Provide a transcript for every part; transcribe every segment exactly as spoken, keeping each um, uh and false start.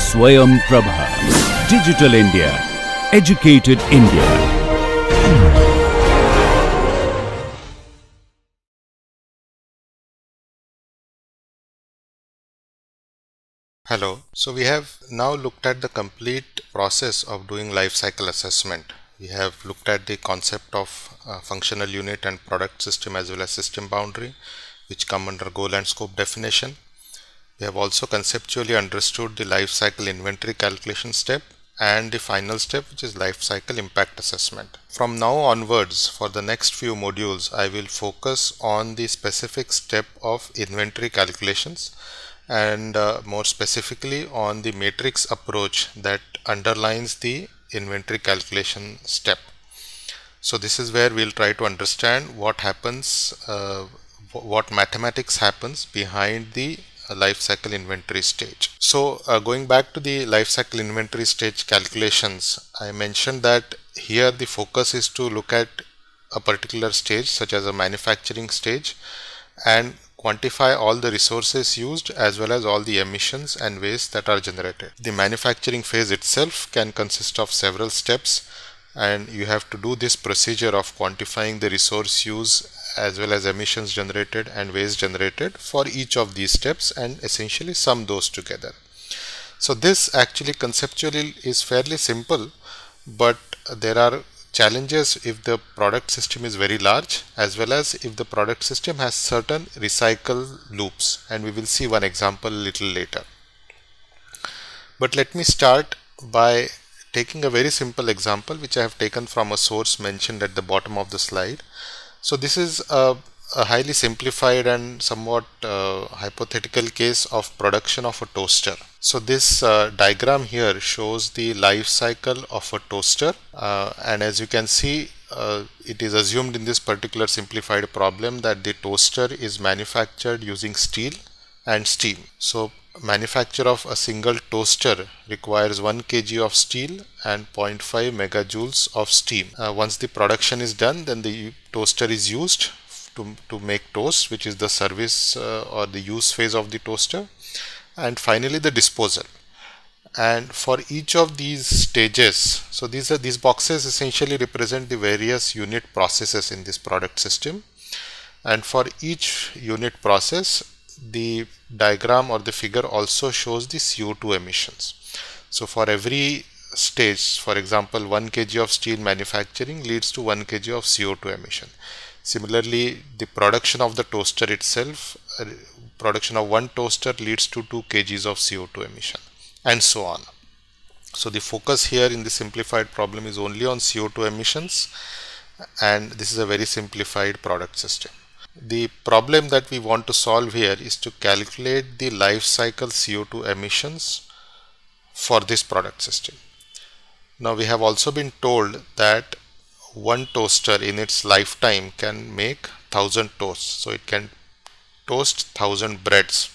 Swayam Prabha. Digital India. Educated India. Hello. So we have now looked at the complete process of doing life cycle assessment. We have looked at the concept of uh, functional unit and product system as well as system boundary, which come under goal and scope definition. We have also conceptually understood the life cycle inventory calculation step and the final step, which is life cycle impact assessment. From now onwards, for the next few modules, I will focus on the specific step of inventory calculations and uh, more specifically on the matrix approach that underlines the inventory calculation step. So this is where we'll try to understand what happens, uh, what mathematics happens behind the life cycle inventory stage. So uh, going back to the life cycle inventory stage calculations, I mentioned that here the focus is to look at a particular stage such as a manufacturing stage and quantify all the resources used as well as all the emissions and waste that are generated. The manufacturing phase itself can consist of several steps, and you have to do this procedure of quantifying the resource use as well as emissions generated and waste generated for each of these steps and essentially sum those together. So this actually conceptually is fairly simple, but there are challenges if the product system is very large as well as if the product system has certain recycle loops, and we will see one example a little later. But let me start by taking a very simple example which I have taken from a source mentioned at the bottom of the slide. So this is a, a highly simplified and somewhat uh, hypothetical case of production of a toaster. So this uh, diagram here shows the life cycle of a toaster, uh, and as you can see, uh, it is assumed in this particular simplified problem that the toaster is manufactured using steel and steam. So manufacture of a single toaster requires one kilogram of steel and zero point five megajoules of steam. Uh, once the production is done, then the toaster is used to, to make toast, which is the service uh, or the use phase of the toaster, and finally the disposal. And for each of these stages, so these are these boxes essentially represent the various unit processes in this product system, and for each unit process the diagram or the figure also shows the C O two emissions. So for every stage, for example, one kilogram of steel manufacturing leads to one kilogram of C O two emission. Similarly, the production of the toaster itself, uh, production of one toaster leads to two kilograms of C O two emission, and so on. So the focus here in the simplified problem is only on C O two emissions, and this is a very simplified product system. The problem that we want to solve here is to calculate the life cycle C O two emissions for this product system. Now we have also been told that one toaster in its lifetime can make one thousand toasts. So it can toast one thousand breads,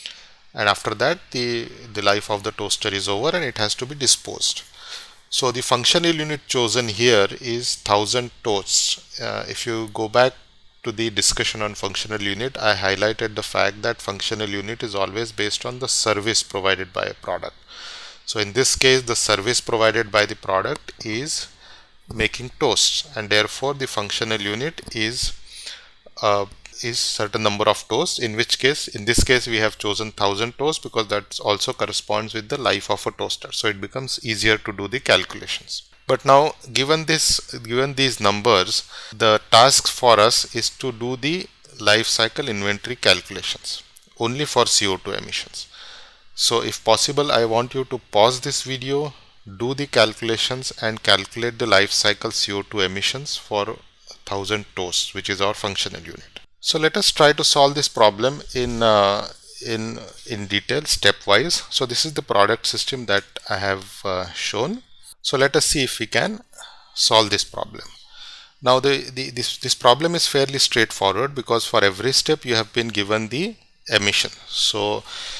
and after that the, the life of the toaster is over and it has to be disposed. So the functional unit chosen here is one thousand toasts. Uh, if you go back to the discussion on functional unit, I highlighted the fact that functional unit is always based on the service provided by a product. So in this case, the service provided by the product is making toasts, and therefore the functional unit is uh, is certain number of toasts, in which case in this case we have chosen one thousand toasts because that also corresponds with the life of a toaster, so it becomes easier to do the calculations. But now given this given these numbers, the task for us is to do the life cycle inventory calculations only for C O two emissions. So if possible, I want you to pause this video, do the calculations and calculate the life cycle C O two emissions for one thousand toasts, which is our functional unit. So let us try to solve this problem in uh, in in detail stepwise. So this is the product system that I have uh, shown. So let us see if we can solve this problem. Now the, the this this problem is fairly straightforward because for every step you have been given the emission. So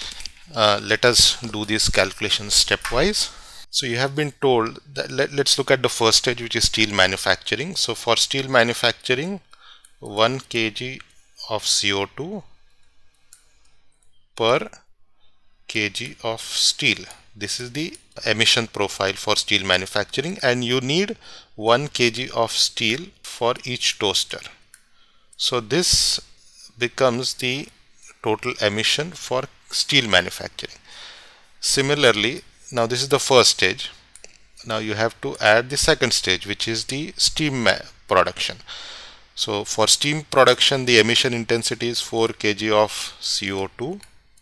uh, let us do these calculations stepwise. So you have been told that let, let's look at the first stage, which is steel manufacturing. So for steel manufacturing, one kilogram of C O two per kg of steel this is the emission profile for steel manufacturing, and you need one kilogram of steel for each toaster. So this becomes the total emission for steel manufacturing. Similarly, now this is the first stage. Now you have to add the second stage, which is the steam production. So for steam production, the emission intensity is four kilograms of C O two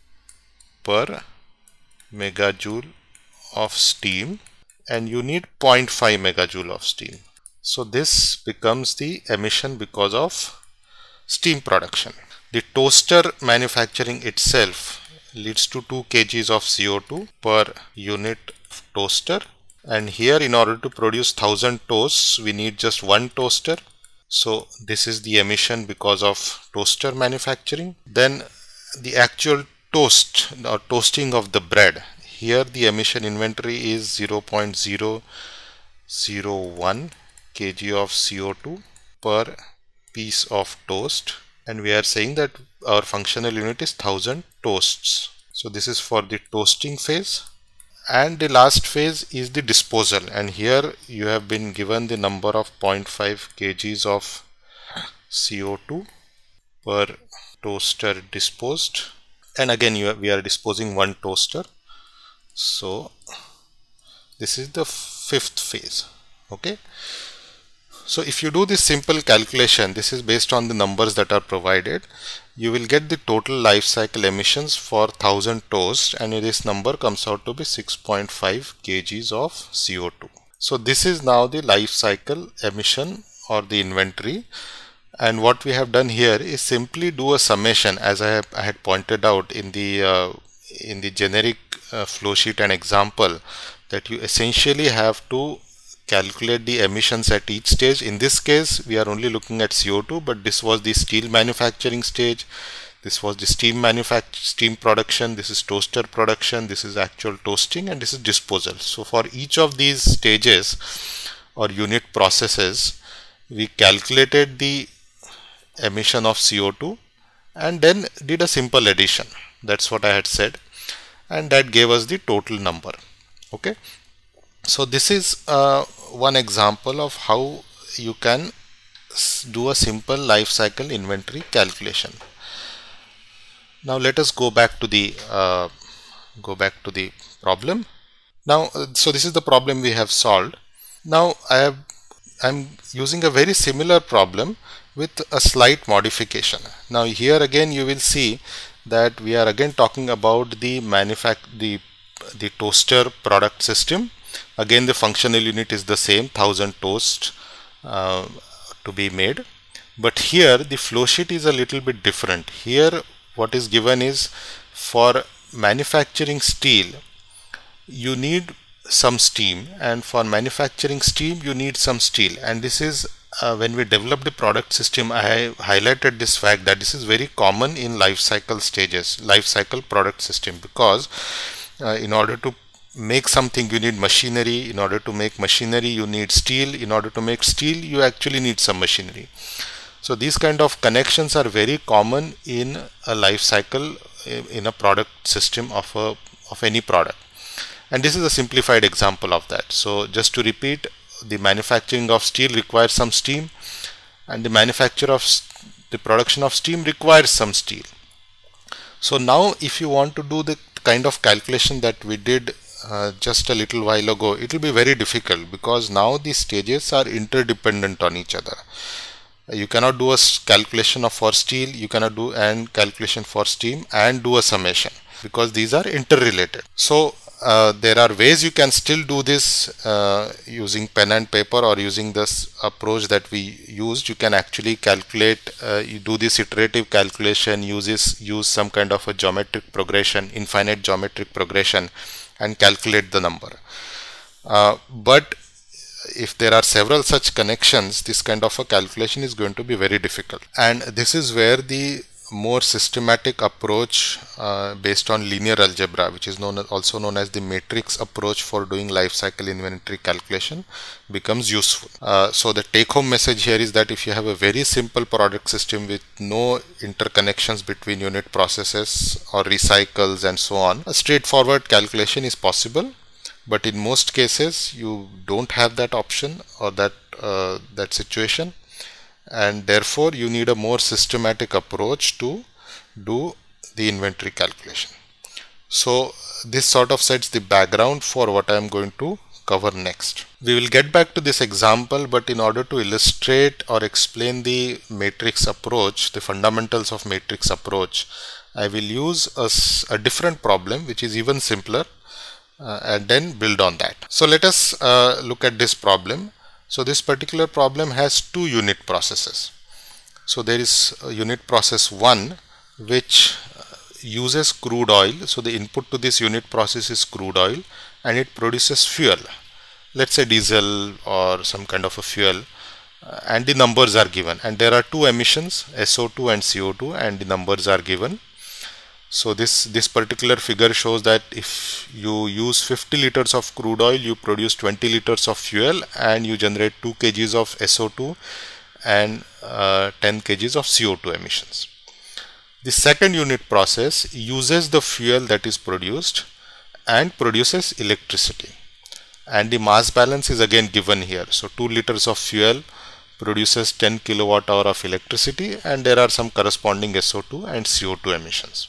per megajoule of steam, and you need zero point five megajoule of steam. So this becomes the emission because of steam production. The toaster manufacturing itself leads to two kilograms of C O two per unit toaster, and here in order to produce one thousand toasts we need just one toaster. So this is the emission because of toaster manufacturing. Then the actual toast or toasting of the bread, here the emission inventory is zero point zero zero one kilograms of C O two per piece of toast, and we are saying that our functional unit is one thousand toasts. So this is for the toasting phase. And the last phase is the disposal, and here you have been given the number of zero point five kilograms of C O two per toaster disposed, and again you are, we are disposing one toaster. So this is the fifth phase. Okay, so if you do this simple calculation, this is based on the numbers that are provided, you will get the total life cycle emissions for one thousand toasts, and this number comes out to be six point five kilograms of C O two. So this is now the life cycle emission or the inventory, and what we have done here is simply do a summation, as I, have, I had pointed out in the uh, in the generic uh, flow sheet and example, that you essentially have to calculate the emissions at each stage. In this case we are only looking at C O two, but this was the steel manufacturing stage, this was the steam manufacture steam production, this is toaster production, this is actual toasting, and this is disposal. So for each of these stages or unit processes, we calculated the emission of C O two and then did a simple addition. That's what I had said, and that gave us the total number. Okay, so this is uh, one example of how you can do a simple life cycle inventory calculation. Now let us go back to the uh, go back to the problem. Now uh, so this is the problem we have solved. Now I have I'm using a very similar problem with a slight modification. Now here again you will see that we are again talking about the manufact the the toaster product system. Again the functional unit is the same, one thousand toasts uh, to be made, but here the flow sheet is a little bit different. Here what is given is, for manufacturing steel you need some steam, and for manufacturing steam you need some steel, and this is uh, when we developed the product system, I have highlighted this fact that this is very common in life cycle stages, life cycle product system, because uh, in order to make something you need machinery, in order to make machinery you need steel, in order to make steel you actually need some machinery. So these kind of connections are very common in a life cycle in a product system of a of any product, and this is a simplified example of that. So just to repeat, the manufacturing of steel requires some steam, and the manufacture of the production of steam requires some steel. So now if you want to do the kind of calculation that we did uh, just a little while ago, it will be very difficult, because now the stages are interdependent on each other. You cannot do a calculation of for steel, you cannot do an calculation for steam and do a summation, because these are interrelated. So uh, there are ways you can still do this uh, using pen and paper, or using this approach that we used. You can actually calculate, uh, you do this iterative calculation, uses use some kind of a geometric progression, infinite geometric progression, and calculate the number. Uh, but if there are several such connections, this kind of a calculation is going to be very difficult, and this is where the more systematic approach uh, based on linear algebra, which is known as, also known as the matrix approach for doing life cycle inventory calculation, becomes useful. Uh, so the take home message here is that if you have a very simple product system with no interconnections between unit processes or recycles and so on, a straightforward calculation is possible. But in most cases you don't have that option or that uh, that situation, and therefore you need a more systematic approach to do the inventory calculation. So this sort of sets the background for what I am going to cover next. We will get back to this example, but in order to illustrate or explain the matrix approach, the fundamentals of matrix approach, I will use a, a different problem which is even simpler uh, and then build on that. So let us uh, look at this problem. So this particular problem has two unit processes. So there is a unit process one which uses crude oil. So the input to this unit process is crude oil and it produces fuel. Let's say diesel or some kind of a fuel, uh, and the numbers are given, and there are two emissions, S O two and C O two, and the numbers are given. So this, this particular figure shows that if you use fifty liters of crude oil, you produce twenty liters of fuel and you generate two kilograms of S O two and uh, ten kilograms of C O two emissions. The second unit process uses the fuel that is produced and produces electricity. And the mass balance is again given here. So two liters of fuel produces ten kilowatt hour of electricity, and there are some corresponding S O two and C O two emissions.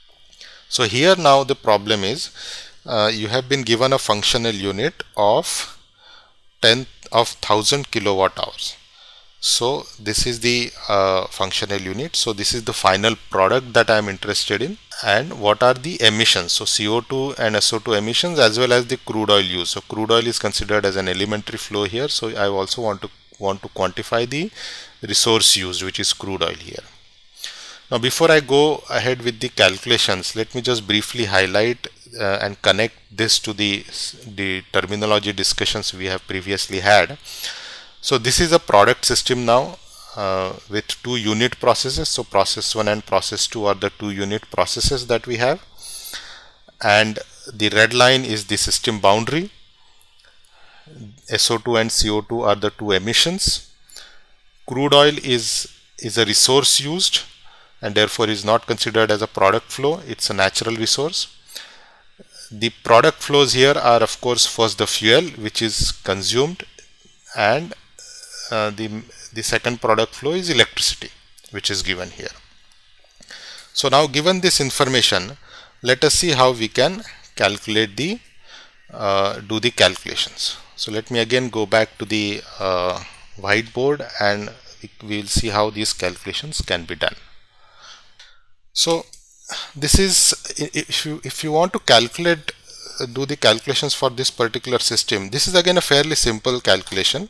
So here now the problem is uh, you have been given a functional unit of ten of one thousand kilowatt hours. So this is the uh, functional unit. So this is the final product that I am interested in. And what are the emissions? So C O two and S O two emissions, as well as the crude oil use. So crude oil is considered as an elementary flow here. So I also want to want to quantify the resource used, which is crude oil here. Now before I go ahead with the calculations, let me just briefly highlight uh, and connect this to the, the terminology discussions we have previously had. So this is a product system now uh, with two unit processes. So process one and process two are the two unit processes that we have. And the red line is the system boundary. S O two and C O two are the two emissions. Crude oil is, is a resource used, and therefore is not considered as a product flow. It's a natural resource. The product flows here are of course first the fuel which is consumed, and uh, the, the second product flow is electricity, which is given here. So now given this information, let us see how we can calculate the uh, do the calculations. So let me again go back to the uh, whiteboard, and we will see how these calculations can be done. So this is, if you if you want to calculate do the calculations for this particular system, this is again a fairly simple calculation,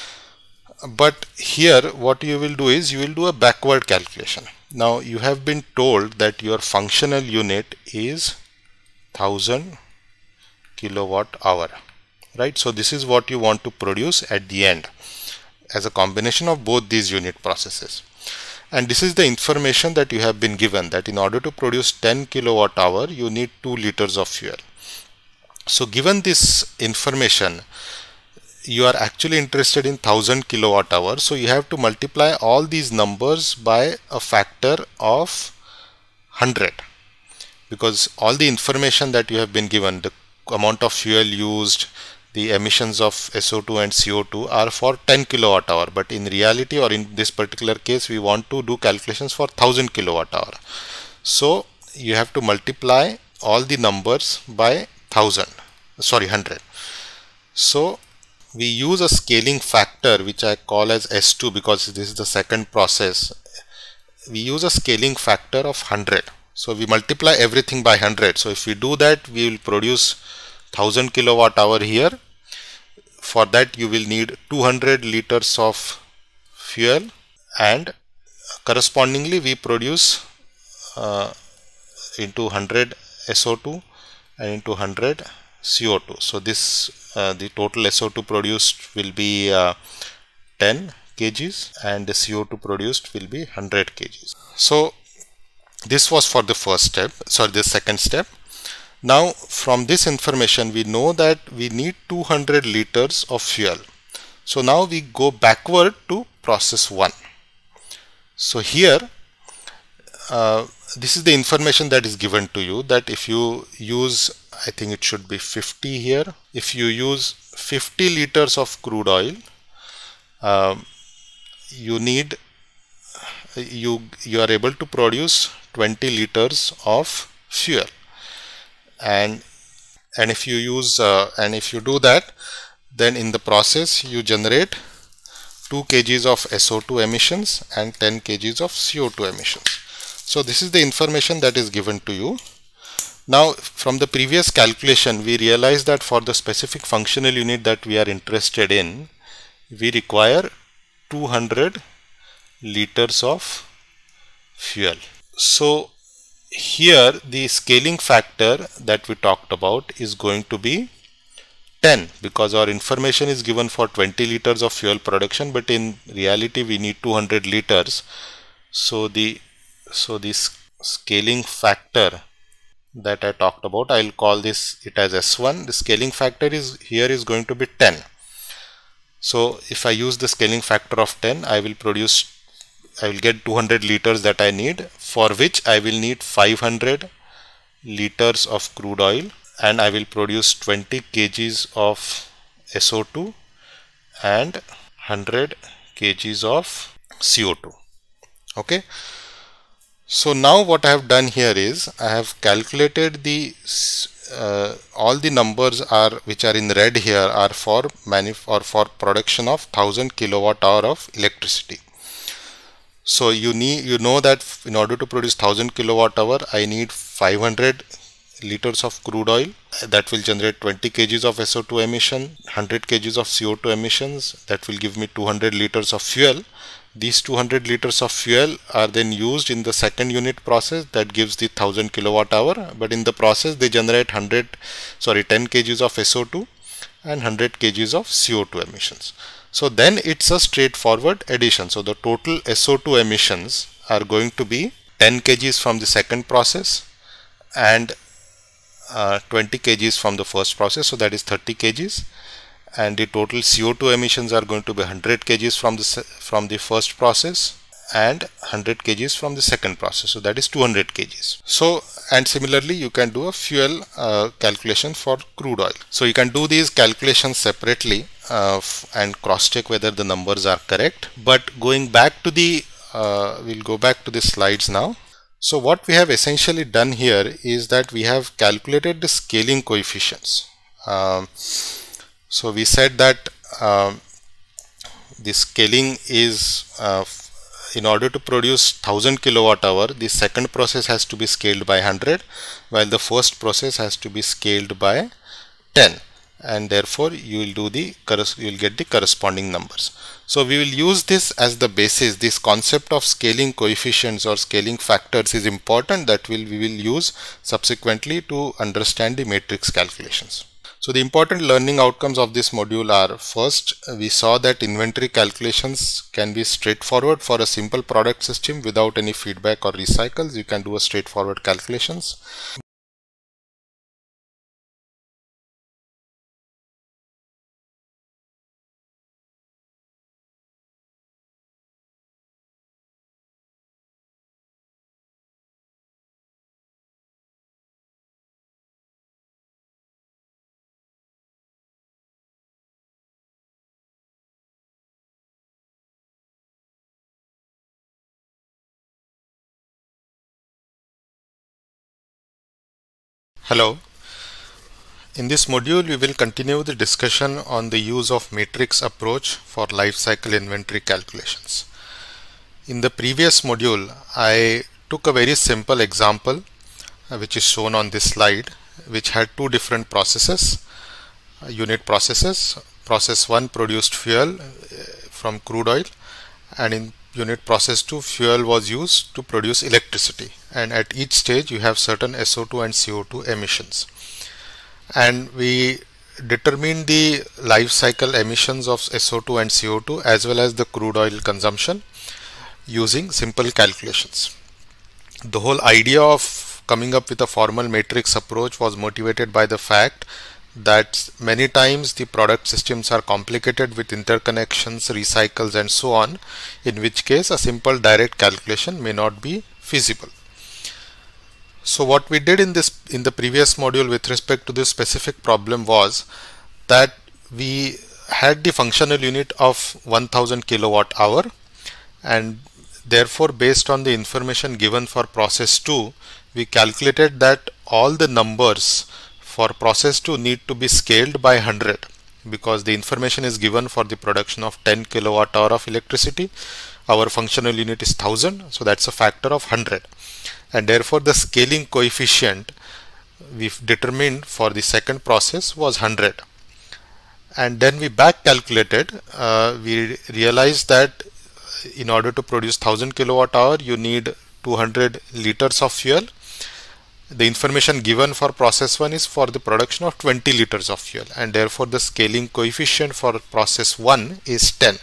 but here what you will do is you will do a backward calculation. Now you have been told that your functional unit is one thousand kilowatt hour, right? So this is what you want to produce at the end as a combination of both these unit processes. And this is the information that you have been given, that in order to produce ten kilowatt hour you need two liters of fuel. So given this information, you are actually interested in one thousand kilowatt hour, so you have to multiply all these numbers by a factor of one hundred, because all the information that you have been given, the amount of fuel used, the emissions of S O two and C O two are for ten kilowatt hour, but in reality, or in this particular case, we want to do calculations for one thousand kilowatt hour. So you have to multiply all the numbers by one thousand, sorry, one hundred. So we use a scaling factor which I call as S two, because this is the second process. We use a scaling factor of one hundred. So we multiply everything by one hundred. So if we do that, we will produce one thousand kilowatt hour here. For that you will need two hundred liters of fuel, and correspondingly we produce uh, into one hundred S O two and into one hundred C O two. So this uh, the total S O two produced will be uh, ten kilograms and the C O two produced will be one hundred kilograms. So This was for the first step, sorry, the second step. Now from this information we know that we need two hundred liters of fuel. So now we go backward to process one. So here uh, this is the information that is given to you, that if you use, I think it should be fifty here, if you use fifty liters of crude oil, um, you need you you are able to produce twenty liters of fuel, and and if you use uh, and if you do that, then in the process you generate two kilograms of S O two emissions and ten kilograms of C O two emissions. So this is the information that is given to you. Now from the previous calculation we realized that for the specific functional unit that we are interested in, we require two hundred liters of fuel. So here the scaling factor that we talked about is going to be ten, because our information is given for twenty liters of fuel production, but in reality we need two hundred liters. So the so this scaling factor that I talked about, I'll call this it as S one. The scaling factor is here is going to be ten. So if I use the scaling factor of ten, I will produce I will get two hundred liters that I need, for which I will need five hundred liters of crude oil, and I will produce twenty kilograms of S O two and one hundred kilograms of C O two. Okay. So now what I have done here is I have calculated the uh, all the numbers are which are in red here are for manuf or for production of one thousand kilowatt hour of electricity. So you need you know that in order to produce one thousand kilowatt hour, I need five hundred liters of crude oil that will generate twenty kilograms of S O two emission, one hundred kilograms of C O two emissions, that will give me two hundred liters of fuel. These two hundred liters of fuel are then used in the second unit process that gives the one thousand kilowatt hour, but in the process they generate one hundred sorry ten kilograms of S O two and one hundred kilograms of C O two emissions. So then it's a straightforward addition. So the total S O two emissions are going to be ten kilograms from the second process and uh, twenty kilograms from the first process, so that is thirty kilograms, and the total C O two emissions are going to be one hundred kilograms from the from the first process and one hundred kilograms from the second process, so that is two hundred kilograms. So and similarly you can do a fuel uh, calculation for crude oil. So you can do these calculations separately uh, and cross check whether the numbers are correct. But going back to the uh, we'll go back to the slides now. So what we have essentially done here is that we have calculated the scaling coefficients. Um, so we said that um, the scaling is uh, in order to produce one thousand kilowatt hour, the second process has to be scaled by one hundred, while the first process has to be scaled by ten, and therefore you will do the you will get the corresponding numbers. So we will use this as the basis. This concept of scaling coefficients or scaling factors is important, that will we will use subsequently to understand the matrix calculations. So the important learning outcomes of this module are: first, we saw that inventory calculations can be straightforward for a simple product system without any feedback or recycles. You can do a straightforward calculations. Hello. In this module, we will continue the discussion on the use of matrix approach for life cycle inventory calculations. In the previous module, I took a very simple example uh, which is shown on this slide, which had two different processes, uh, unit processes. Process one produced fuel uh, from crude oil, and in unit process two, fuel was used to produce electricity, and at each stage you have certain S O two and C O two emissions, and we determine the life cycle emissions of S O two and C O two as well as the crude oil consumption using simple calculations. the whole idea of coming up with a formal matrix approach was motivated by the fact that many times the product systems are complicated with interconnections, recycles and so on, in which case a simple direct calculation may not be feasible. So what we did in this in the previous module with respect to this specific problem was that we had the functional unit of one thousand kilowatt hour, and therefore based on the information given for process two, we calculated that all the numbers for process two need to be scaled by one hundred, because the information is given for the production of ten kilowatt hour of electricity. Our functional unit is one thousand, so that's a factor of one hundred, and therefore the scaling coefficient we've determined for the second process was one hundred. And then we back calculated, uh, we realized that in order to produce one thousand kilowatt hour you need two hundred liters of fuel. The information given for process one is for the production of twenty liters of fuel, and therefore the scaling coefficient for process one is ten.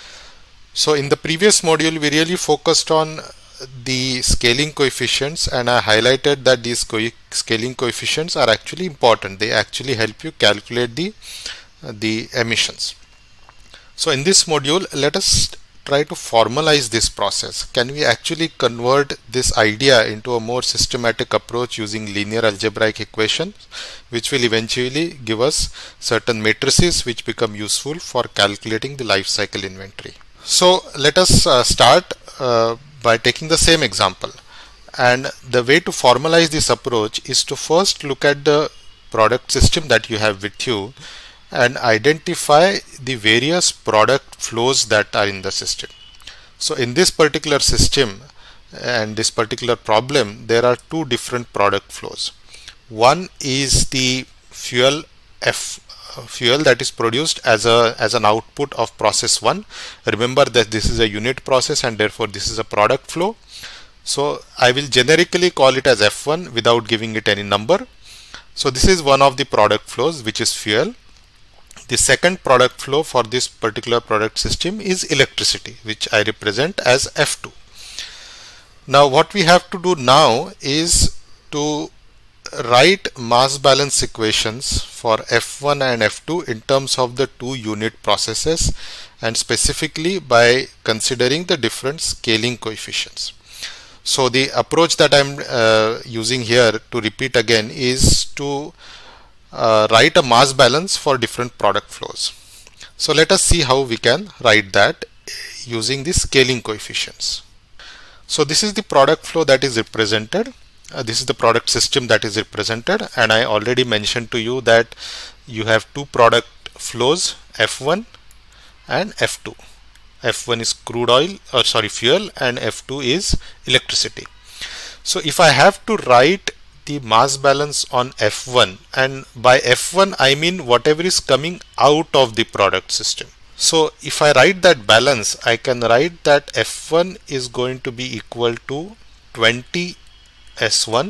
So in the previous module we really focused on the scaling coefficients, and I highlighted that these co scaling coefficients are actually important. They actually help you calculate the uh, the emissions. So in this module, let us try to formalize this process. Can we actually convert this idea into a more systematic approach using linear algebraic equations, which will eventually give us certain matrices which become useful for calculating the life cycle inventory. So let us uh, start uh, by taking the same example, and the way to formalize this approach is to first look at the product system that you have with you and identify the various product flows that are in the system. So in this particular system and this particular problem, there are two different product flows. One is the fuel F fuel that is produced as a as an output of process one. Remember that this is a unit process and therefore this is a product flow. So I will generically call it as F one without giving it any number. So this is one of the product flows, which is fuel. The second product flow for this particular product system is electricity, which I represent as F two. Now what we have to do now is to write mass balance equations for F one and F two in terms of the two unit processes, and specifically by considering the different scaling coefficients. So the approach that I'm uh, using here, to repeat again, is to uh, write a mass balance for different product flows. So let us see how we can write that using the scaling coefficients. So this is the product flow that is represented. Uh, this is the product system that is represented, and I already mentioned to you that you have two product flows, F one and F two. F one is crude oil, or sorry fuel, and F two is electricity. So if I have to write the mass balance on F one, and by F one I mean whatever is coming out of the product system. So if I write that balance, I can write that F one is going to be equal to twenty S one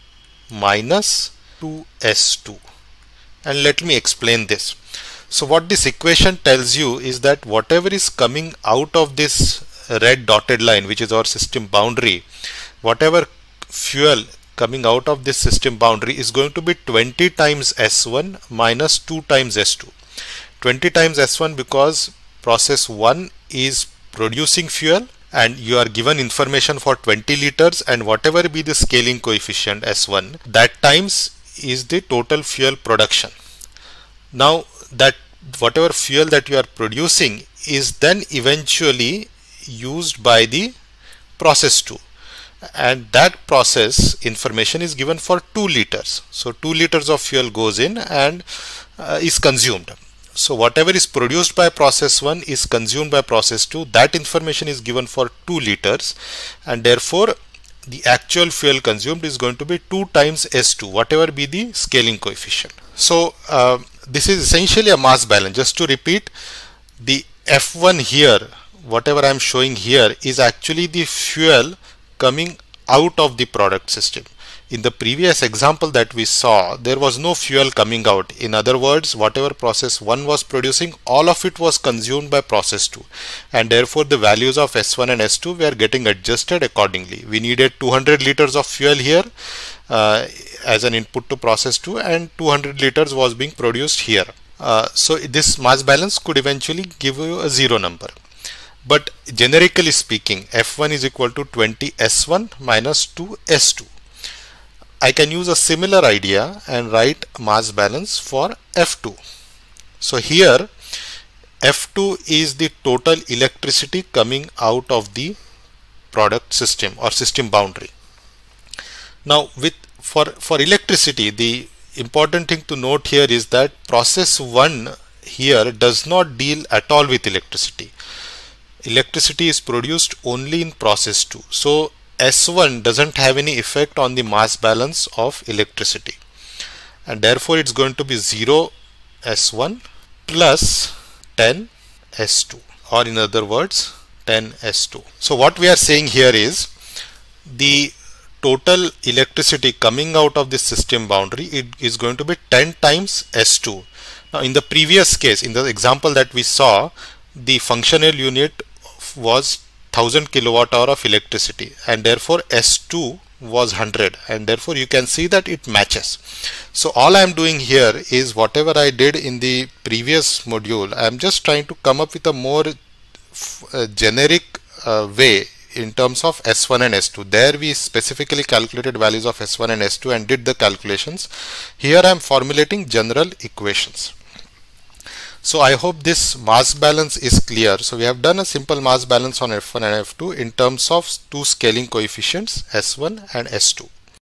minus two S two, and let me explain this. So what this equation tells you is that whatever is coming out of this red dotted line, which is our system boundary, whatever fuel coming out of this system boundary is going to be twenty times S one minus two times S two. twenty times S one because process one is producing fuel, and you are given information for twenty liters, and whatever be the scaling coefficient S one, that times is the total fuel production. Now that whatever fuel that you are producing is then eventually used by the process two, and that process information is given for two liters. So two liters of fuel goes in and uh, is consumed. So whatever is produced by process one is consumed by process two. That information is given for two liters, and therefore the actual fuel consumed is going to be two times S two, whatever be the scaling coefficient. So uh, this is essentially a mass balance. Just to repeat, the F one here, whatever I am showing here, is actually the fuel coming out of the product system. In the previous example that we saw, there was no fuel coming out. In other words, whatever process one was producing, all of it was consumed by process two, and therefore the values of S one and S two were getting adjusted accordingly. We needed two hundred liters of fuel here uh, as an input to process two, and two hundred liters was being produced here. Uh, so this mass balance could eventually give you a zero number. But generically speaking, F one is equal to twenty S one minus two S two. I can use a similar idea and write mass balance for F two. So here F two is the total electricity coming out of the product system or system boundary. Now with for, for electricity, the important thing to note here is that process one here does not deal at all with electricity. Electricity is produced only in process two. So S one doesn't have any effect on the mass balance of electricity, and therefore it's going to be zero S one plus ten S two, or in other words ten S two. So what we are saying here is the total electricity coming out of the system boundary, it is going to be ten times S two. Now in the previous case, in the example that we saw, the functional unit was one thousand kilowatt hour of electricity, and therefore S two was one hundred, and therefore you can see that it matches. So all I am doing here is whatever I did in the previous module, I am just trying to come up with a more uh, generic uh, way in terms of S one and S two. There we specifically calculated values of S one and S two and did the calculations. Here I am formulating general equations. So I hope this mass balance is clear. So we have done a simple mass balance on F one and F two in terms of two scaling coefficients, S one and S two.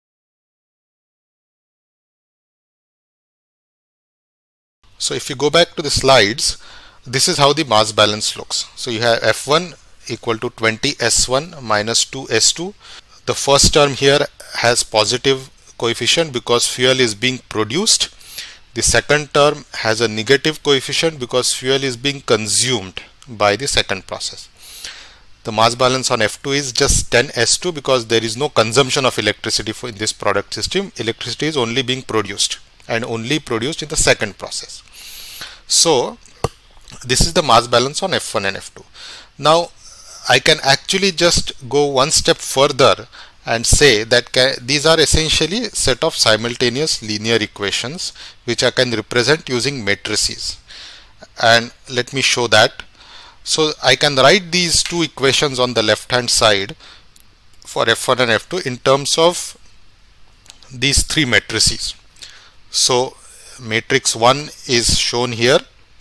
So if you go back to the slides, this is how the mass balance looks. So you have F one equal to twenty S one minus two S two. The first term here has positive coefficient because fuel is being produced. The second term has a negative coefficient because fuel is being consumed by the second process. The mass balance on F two is just ten S two because there is no consumption of electricity for in this product system. Electricity is only being produced and only produced in the second process. So this is the mass balance on F one and F two. Now I can actually just go one step further and say that these are essentially a set of simultaneous linear equations which I can represent using matrices, and let me show that. So I can write these two equations on the left hand side for F one and F two in terms of these three matrices. So matrix one is shown here,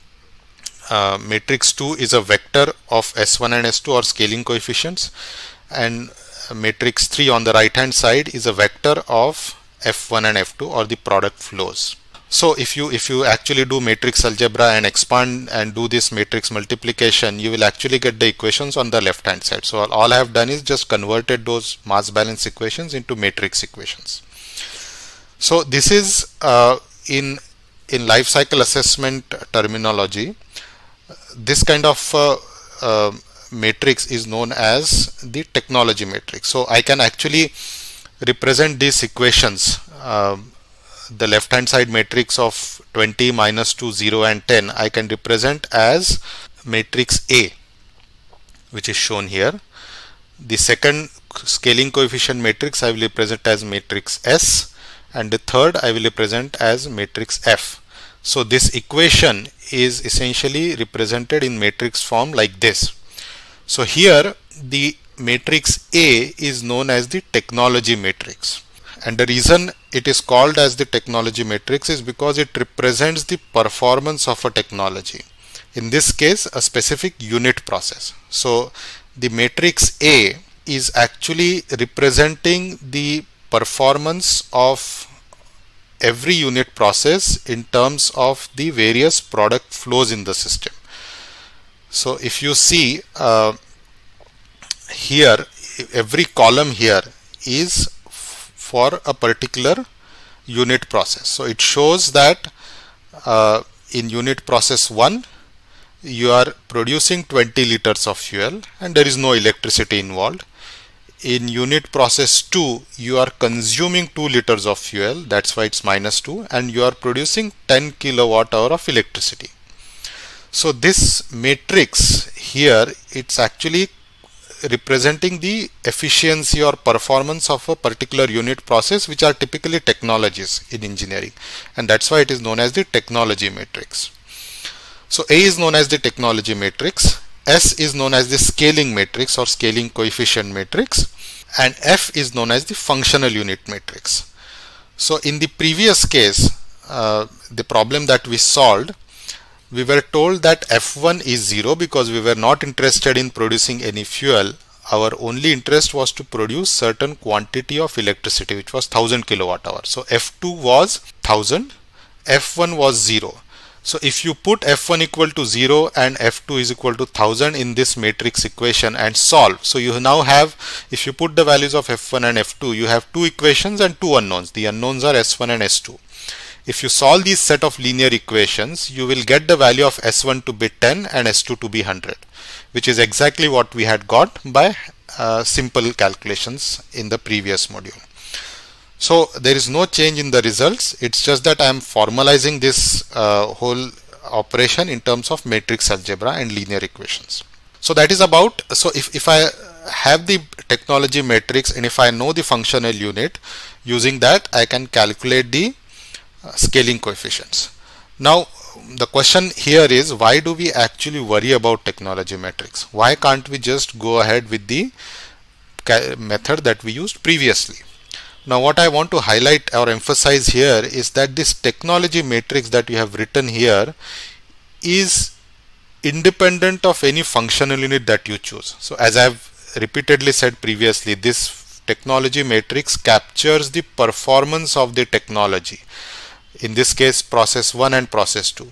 uh, matrix two is a vector of S one and S two or scaling coefficients, and matrix three on the right hand side is a vector of F one and F two or the product flows. So if you if you actually do matrix algebra and expand and do this matrix multiplication, you will actually get the equations on the left hand side. So all I have done is just converted those mass balance equations into matrix equations. So this is uh, in in life cycle assessment terminology, this kind of uh, uh, matrix is known as the technology matrix. So I can actually represent these equations, uh, the left hand side matrix of twenty, minus two, zero and ten, I can represent as matrix A, which is shown here. The second scaling coefficient matrix I will represent as matrix S, and the third I will represent as matrix F. So this equation is essentially represented in matrix form like this. So here the matrix A is known as the technology matrix, and the reason it is called as the technology matrix is because it represents the performance of a technology, in this case a specific unit process. So the matrix A is actually representing the performance of every unit process in terms of the various product flows in the system. So if you see uh, here, every column here is for a particular unit process. So it shows that uh, in unit process one you are producing twenty liters of fuel and there is no electricity involved. in unit process two, you are consuming two liters of fuel, that's why it's minus two, and you are producing ten kilowatt hour of electricity. So this matrix here, it's actually representing the efficiency or performance of a particular unit process, which are typically technologies in engineering, and that's why it is known as the technology matrix. So A is known as the technology matrix, S is known as the scaling matrix or scaling coefficient matrix, and F is known as the functional unit matrix. So in the previous case, uh, the problem that we solved, we were told that F one is zero because we were not interested in producing any fuel. Our only interest was to produce certain quantity of electricity, which was one thousand kilowatt hour. So F two was one thousand, F one was zero. So if you put F one equal to zero and F two is equal to one thousand in this matrix equation and solve, so you now have, if you put the values of F one and F two, you have two equations and two unknowns. The unknowns are S one and S two. If you solve these set of linear equations, you will get the value of S one to be ten and S two to be one hundred, which is exactly what we had got by uh, simple calculations in the previous module. So there is no change in the results. It's just that I am formalizing this uh, whole operation in terms of matrix algebra and linear equations. So that is about, so if, if I have the technology matrix and if I know the functional unit, using that I can calculate the uh, scaling coefficients. Now the question here is, why do we actually worry about technology matrix? Why can't we just go ahead with the method that we used previously? Now what I want to highlight or emphasize here is that this technology matrix that we have written here is independent of any functional unit that you choose. So as I have repeatedly said previously, this technology matrix captures the performance of the technology, in this case process one and process two.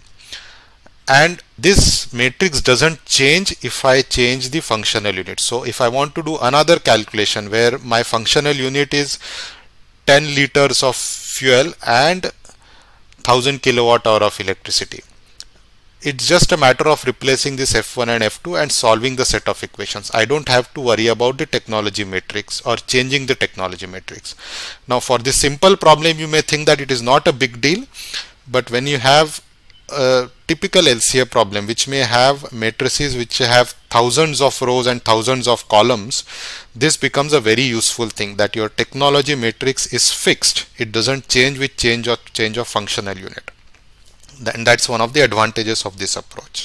And this matrix doesn't change if I change the functional unit. So if I want to do another calculation where my functional unit is ten liters of fuel and one thousand kilowatt hour of electricity, it's just a matter of replacing this F one and F two and solving the set of equations. I don't have to worry about the technology matrix or changing the technology matrix. Now for this simple problem, you may think that it is not a big deal, but when you have a typical L C A problem which may have matrices which have thousands of rows and thousands of columns, this becomes a very useful thing, that your technology matrix is fixed. It doesn't change with change or change of functional unit. And that's one of the advantages of this approach.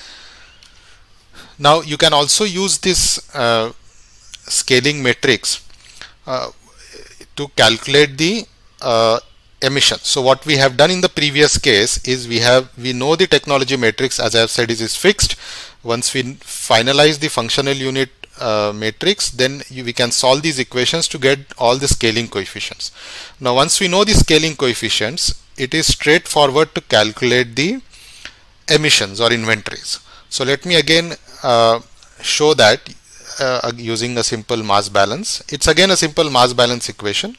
Now you can also use this uh, scaling matrix uh, to calculate the uh, emission. So what we have done in the previous case is we have we know the technology matrix, as I have said, is, is fixed. Once we finalize the functional unit uh, matrix, then you, we can solve these equations to get all the scaling coefficients. Now once we know the scaling coefficients, it is straightforward to calculate the emissions or inventories. So let me again uh, show that uh, using a simple mass balance. It's again a simple mass balance equation.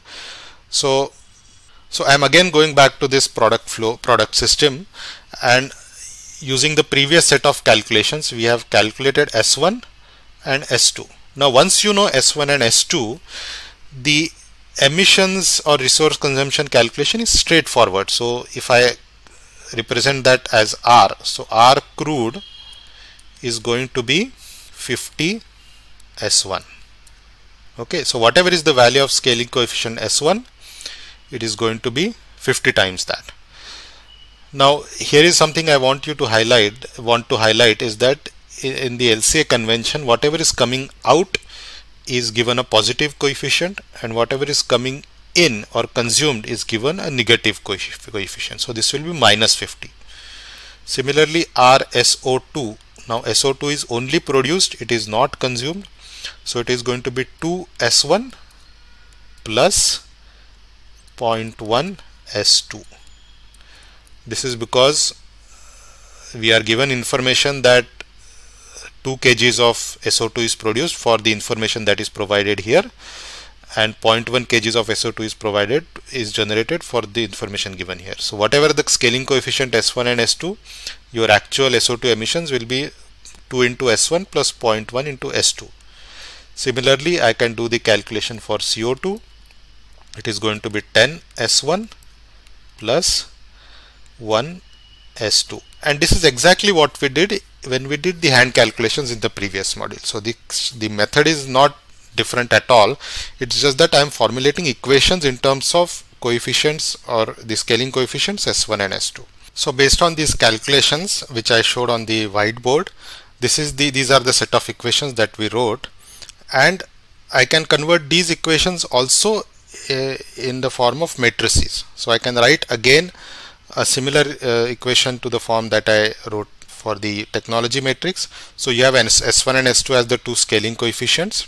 So So I am again going back to this product flow, product system, and using the previous set of calculations, we have calculated S one and S two. Now once you know S one and S two, the emissions or resource consumption calculation is straightforward. So if I represent that as R, so R crude is going to be fifty S one. Okay, so whatever is the value of scaling coefficient S one, it is going to be fifty times that. Now here is something I want you to highlight want to highlight is that in the L C A convention, whatever is coming out is given a positive coefficient, and whatever is coming in or consumed is given a negative coefficient. So this will be minus fifty. Similarly, R S O two, now S O two is only produced, it is not consumed, so it is going to be two S one plus zero point one S two. This is because we are given information that two kilograms of S O two is produced for the information that is provided here, and zero point one kilograms of S O two is provided is generated for the information given here. So whatever the scaling coefficient S one and S two, your actual S O two emissions will be two into S one plus zero point one into S two. Similarly, I can do the calculation for C O two. It is going to be ten S one plus one S two, and this is exactly what we did when we did the hand calculations in the previous module. So the, the method is not different at all. It's just that I am formulating equations in terms of coefficients or the scaling coefficients S one and S two. So based on these calculations which I showed on the whiteboard, this is the these are the set of equations that we wrote, and I can convert these equations also uh, in the form of matrices. So I can write again a similar uh, equation to the form that I wrote for the technology matrix. So you have S one and S two as the two scaling coefficients,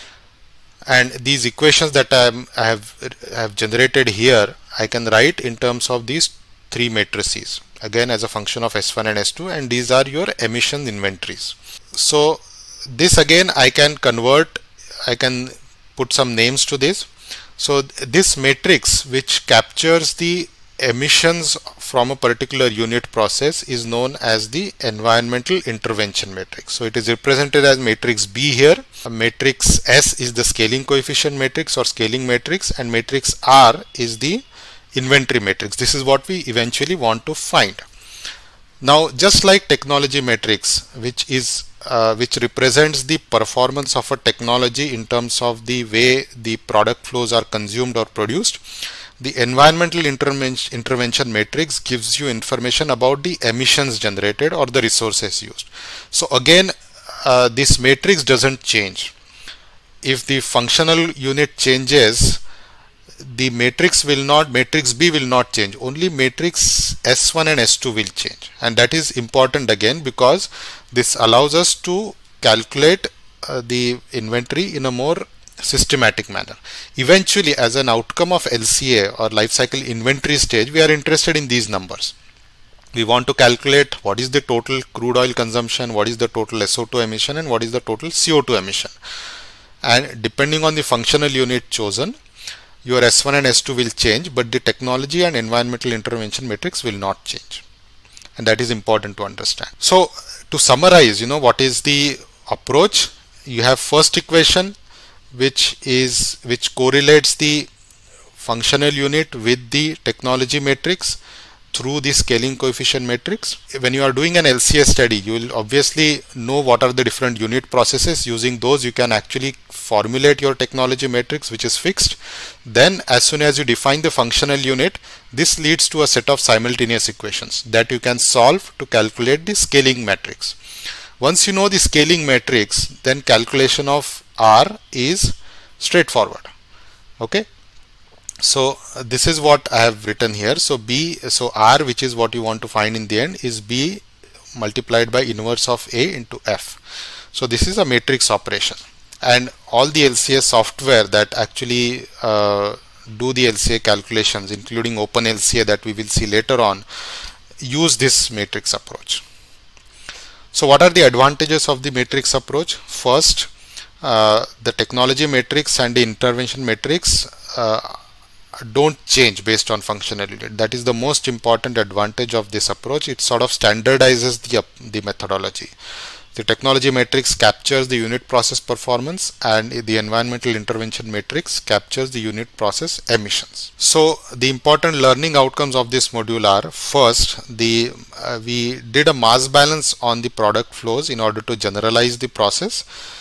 and these equations that I, am, I have I have generated here, I can write in terms of these three matrices again as a function of S one and S two, and these are your emission inventories. So this again I can convert, I can put some names to this. So this matrix which captures the emissions from a particular unit process is known as the environmental intervention matrix. So it is represented as matrix B here. A matrix S is the scaling coefficient matrix or scaling matrix, and matrix R is the inventory matrix. This is what we eventually want to find. Now, just like technology matrix, which is uh, which represents the performance of a technology in terms of the way the product flows are consumed or produced, the environmental intervention, intervention matrix gives you information about the emissions generated or the resources used. So again, uh, this matrix doesn't change. If the functional unit changes, the matrix will not, matrix B will not change. Only matrix S one and S two will change. And that is important again because this allows us to calculate uh, the inventory in a more systematic manner. Eventually, as an outcome of L C A or life cycle inventory stage, we are interested in these numbers. We want to calculate what is the total crude oil consumption, what is the total S O two emission, and what is the total C O two emission. And depending on the functional unit chosen, your S one and S two will change, but the technology and environmental intervention matrix will not change. And that is important to understand. So to summarize, you know, what is the approach? You have first equation, which is which correlates the functional unit with the technology matrix through the scaling coefficient matrix. When you are doing an L C A study, you will obviously know what are the different unit processes. Using those, you can actually formulate your technology matrix, which is fixed. Then as soon as you define the functional unit, this leads to a set of simultaneous equations that you can solve to calculate the scaling matrix. Once you know the scaling matrix, then calculation of R is straightforward. Okay, so uh, this is what I have written here. So B, so R, which is what you want to find in the end, is B multiplied by inverse of A into F. So this is a matrix operation, and all the L C A software that actually uh, do the L C A calculations, including OpenLCA that we will see later on, use this matrix approach. So what are the advantages of the matrix approach? First, uh, the technology matrix and the intervention matrix uh, don't change based on functional unit. That is the most important advantage of this approach. It sort of standardizes the, the methodology. The technology matrix captures the unit process performance, and the environmental intervention matrix captures the unit process emissions. So the important learning outcomes of this module are: first, the uh, we did a mass balance on the product flows in order to generalize the process,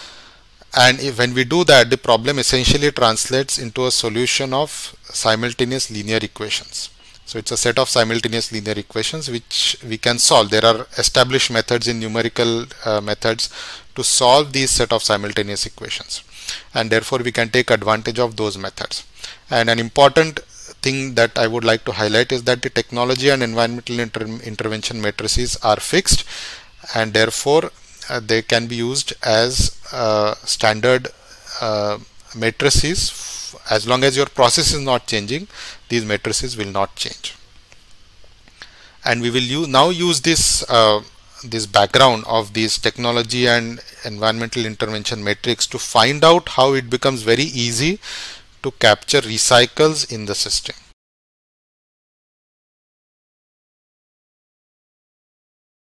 and if, when we do that, the problem essentially translates into a solution of simultaneous linear equations. So it's a set of simultaneous linear equations which we can solve. There are established methods in numerical uh, methods to solve these set of simultaneous equations, and therefore we can take advantage of those methods. And an important thing that I would like to highlight is that the technology and environmental inter intervention matrices are fixed, and therefore uh, they can be used as uh, standard uh, matrices. As long as your process is not changing, these matrices will not change. And we will use, now use this uh, this background of these technology and environmental intervention matrix to find out how it becomes very easy to capture recycles in the system.